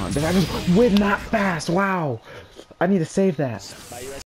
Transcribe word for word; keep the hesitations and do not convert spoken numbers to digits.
Did I just win that fast? Wow. I need to save that.